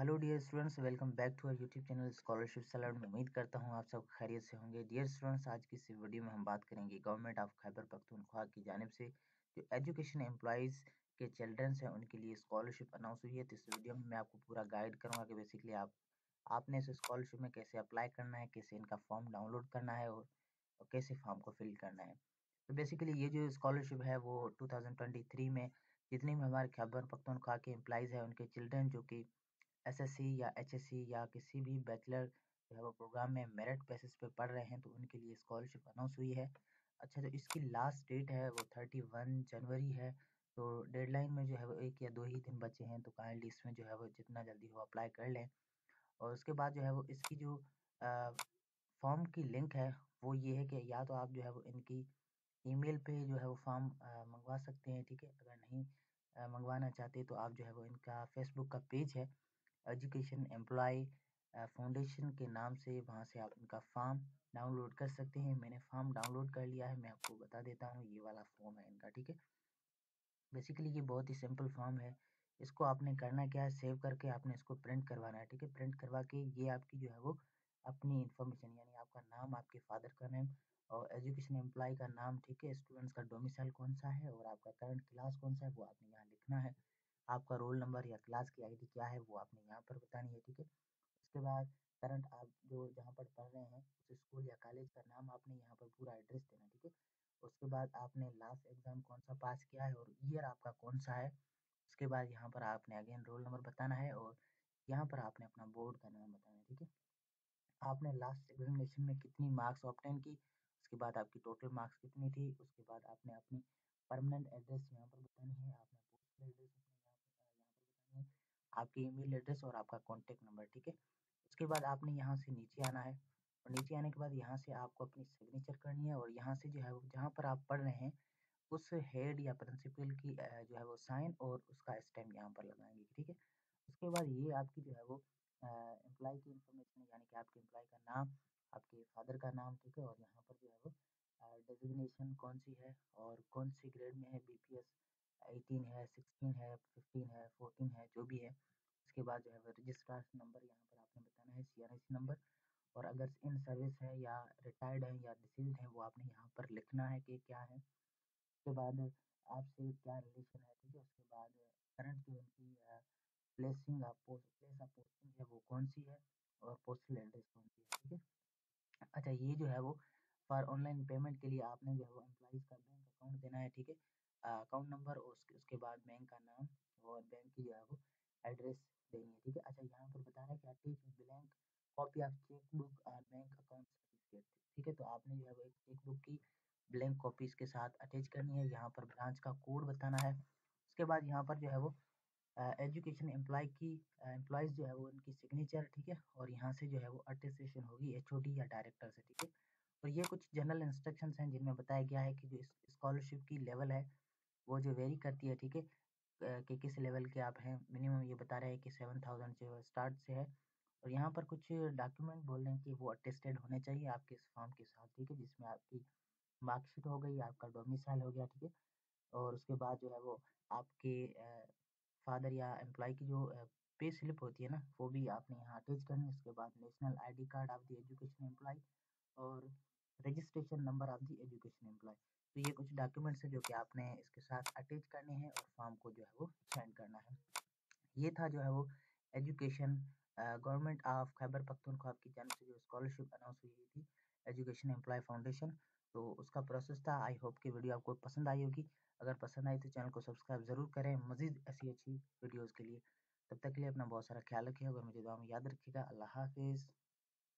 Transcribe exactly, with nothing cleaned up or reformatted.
Hello dear students, welcome back to our YouTube channel scholarship salad में। उम्मीद करता हूं आप सब खैरियत से होंगे। डियर स्टूडेंट्स, आज की इस वीडियो में हम बात करेंगे गवर्नमेंट ऑफ खैबर पख्तूनख्वा की जानिब से जो एजुकेशन एम्प्लॉयज़ के चिल्ड्रंस हैं उनके लिए स्कॉलरशिप अनाउंस हुई है। तो इस वीडियो में मैं आपको पूरा गाइड करूँगा कि बेसिकली आप आपने इस स्कॉलरशिप में कैसे अप्लाई करना है, कैसे इनका फॉर्म डाउनलोड करना है और, और कैसे फॉर्म को फिल करना है। तो बेसिकली ये जो स्कॉलरशिप है वो टू थाउजेंड ट्वेंटी थ्री में जितने भी हमारे खैबर पख्तूनख्वा के एम्प्लॉयज़ हैं उनके चिल्ड्रन जो कि एसएससी या एचएससी या किसी भी बैचलर जो है वो प्रोग्राम में मेरिट बेसिस पे पढ़ रहे हैं तो उनके लिए स्कॉलरशिप अनाउंस हुई है। अच्छा, तो इसकी लास्ट डेट है वो थर्टी वन जनवरी है। तो डेडलाइन में जो है वो एक या दो ही दिन बचे हैं, तो काइंडली इसमें जो है वो जितना जल्दी हो अप्लाई कर लें। और उसके बाद जो है वो इसकी जो फॉर्म की लिंक है वो ये है कि या तो आप जो है वो इनकी ईमेल पे जो है वो फॉर्म मंगवा सकते हैं, ठीक है। अगर नहीं मंगवाना चाहते तो आप जो है वो इनका फेसबुक का पेज है एजुकेशन एम्प्लॉय फाउंडेशन के नाम से, वहाँ से आप इनका फॉर्म डाउनलोड कर सकते हैं। मैंने फॉर्म डाउनलोड कर लिया है, मैं आपको बता देता हूँ। ये वाला फॉर्म है इनका, ठीक है। बेसिकली ये बहुत ही सिंपल फॉर्म है। इसको आपने करना क्या है, सेव करके आपने इसको प्रिंट करवाना है, ठीक है। प्रिंट करवा के ये आपकी जो है वो अपनी इन्फॉर्मेशन यानी आपका नाम, आपके फादर का नेम और एजुकेशन एम्प्लॉय का नाम, ठीक है। स्टूडेंट्स का डोमिसाइल कौन सा है और आपका करंट क्लास कौन सा है वो आपने यहाँ लिखना है। आपका रोल नंबर या क्लास की आईडी क्या है वो आपने यहाँ पर बतानी है, ठीक है। उसके बाद करंट आप जो जहाँ पर पढ़ रहे हैं उस स्कूल या कॉलेज का नाम आपने यहाँ पर पूरा एड्रेस देना, ठीक है। उसके बाद आपने लास्ट एग्जाम कौन सा पास किया है और ईयर आपका कौन सा है। उसके बाद यहाँ पर आपने अगेन रोल नंबर बताना है और यहाँ पर आपने अपना बोर्ड का नाम बताना है, ठीक है। आपने लास्ट एग्जामिनेशन में कितनी मार्क्स ऑब्टेन की, उसके बाद आपकी टोटल मार्क्स कितनी थी। उसके बाद आपने अपनी परमानेंट एड्रेस यहाँ पर बतानी है, आपने पोस्टल एड्रेस अपने यहाँ पर यहाँ पर बतानी है, आपकी ईमेल एड्रेस और आपका कॉन्टेक्ट नंबर, ठीक है। उसके बाद आपने यहाँ से नीचे आना है और नीचे आने के बाद यहाँ से आपको अपनी सिग्नेचर करनी है और यहाँ से जो है वो जहाँ पर आप पढ़ रहे हैं उस हेड या प्रिंसिपल की जो है वो साइन और उसका स्टैम्प यहाँ पर लगाएंगे, ठीक है। उसके बाद ये आपकी जो है वो एम्प्लॉय की इंफॉर्मेशन यानी कि आपके एम्प्लॉय का नाम, आपके फादर का नाम, ठीक है। और यहाँ पर जो है वो डेजिग्नेशन कौन सी है और कौन सी ग्रेड में है, बीपीएस एटीन है, सिक्सटीन है, फिफ्टीन है, फोर्टीन है, जो भी है। उसके बाद जो है वो रजिस्ट्रार नंबर यहाँ पर आपने बताना है, सीआरएसी नंबर, और अगर इन सर्विस है या रिटायर्ड है या डिसीज्ड है वो आपने यहाँ पर लिखना है कि क्या है। उसके बाद आपसे क्या रिलेशन है, ठीक है। उसके बाद करंट जो उनकी प्लेसिंग आप प्लेस ऑफ पोस्टिंग है वो कौन सी है और पोस्टल एड्रेस कौन सी है, ठीक है। अच्छा, ये जो है वो फॉर ऑनलाइन पेमेंट के लिए आपने जो है वो एम्प्लॉइज़ का बैंक अकाउंट देना है, ठीक है। अकाउंट नंबर और उसके उसके बाद बैंक का नाम और बैंक की जो है वो एड्रेस देनी है, ठीक है। अच्छा, यहाँ पर बता रहा है कि attach blank copy of cheque book और बैंक अकाउंट सर्टिफिकेट, ठीक है। तो आपने जो है वो एक चेक बुक की ब्लैंक कॉपी इसके साथ अटैच करनी है। यहाँ पर ब्रांच का कोड बताना है। उसके बाद यहाँ पर जो है वो एजुकेशन एम्प्लॉय की एम्प्लॉयज़ जो है वो उनकी सिग्नेचर, ठीक है। और यहाँ से जो है वो अटेस्टेशन होगी एचओडी या डायरेक्टर से, ठीक है। और ये कुछ जनरल इंस्ट्रक्शंस हैं जिनमें बताया गया है कि जो स्कॉलरशिप की लेवल है वो जो वेरी करती है, ठीक है, कि किस लेवल के आप हैं। मिनिमम ये बता रहे हैं कि सेवन थाउजेंड जो स्टार्ट से है। और यहाँ पर कुछ डॉक्यूमेंट बोल रहे हैं कि वो अटेस्टेड होने चाहिए आपके इस फॉर्म के साथ, ठीक है, जिसमें आपकी मार्कशीट हो गई, आपका डोमिसाइल हो गया, ठीक है। और उसके बाद जो है वो आपके फादर या एम्प्लॉय की जो पे स्लिप होती है ना वो भी आपने यहाँ अटैच करनी है। उसके बाद national ID card of the education employ और registration number of the education employ. तो ये कुछ डॉक्यूमेंट्स हैं जो कि आपने इसके साथ अटैच करने हैं और फॉर्म को जो है वो सेंड करना है। ये था जो है वो education government of Khyber Pakhtunkhwa की जानिब से जो स्कॉलरशिप अनाउंस हुई थी एजुकेशन एम्प्लॉय फाउंडेशन, तो उसका प्रोसेस था। आई होप कि वीडियो आपको पसंद आई होगी। अगर पसंद आई तो चैनल को सब्सक्राइब ज़रूर करें मज़ीद ऐसी अच्छी वीडियोज़ के लिए। तब तक के लिए अपना बहुत सारा ख्याल रखिएगा और मुझे दुआ में याद रखिएगा। अल्लाह हाफिज़।